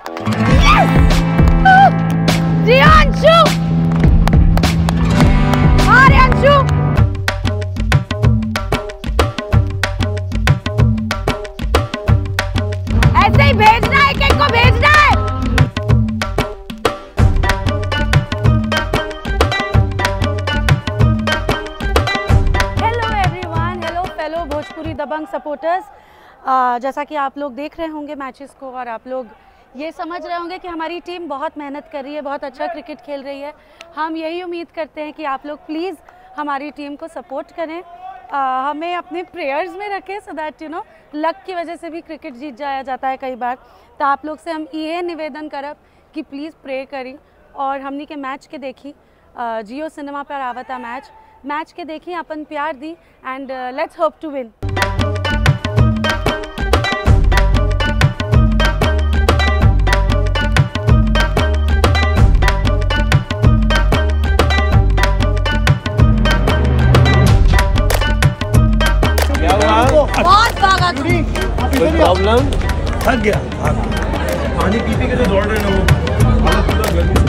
अंशु, अरे अंशु, ऐसे ही भेजना है, किसको भेजना है? Hello everyone, hello fellow Bhojpuri Dabangg supporters. जैसा कि आप लोग देख रहे होंगे मैचेस को और आप लोग ये समझ रहे होंगे कि हमारी टीम बहुत मेहनत कर रही है, बहुत अच्छा क्रिकेट खेल रही है। हम यही उम्मीद करते हैं कि आप लोग प्लीज़ हमारी टीम को सपोर्ट करें, हमें अपने प्रेयर्स में रखें, so that you know luck की वजह से भी क्रिकेट जीत जाया जाता है कई बार। तो आप लोग से हम ये निवेदन करब कि प्लीज़ प्रे करी और हमनी के मैच के देखी। जियो सिनेमा पर आवता मैच के देखी, अपन प्यार दी and let's hope to win. बहुत भागा तू। कोई प्रॉब्लम? थक गया। पानी पी के जो दौड़ रहे हैं वो